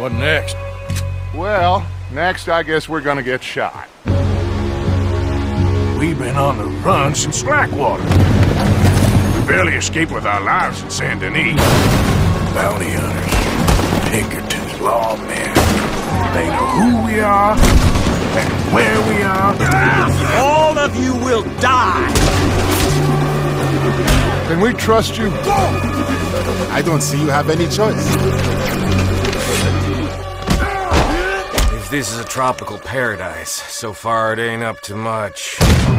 What next? Well, next I guess we're gonna get shot. We've been on the run since Slackwater. We barely escaped with our lives in Saint Denis. Bounty hunters, Pinkerton's lawmen. They know who we are and where we are. All of you will die! Can we trust you? I don't see you have any choice. If this is a tropical paradise, so far it ain't up to much.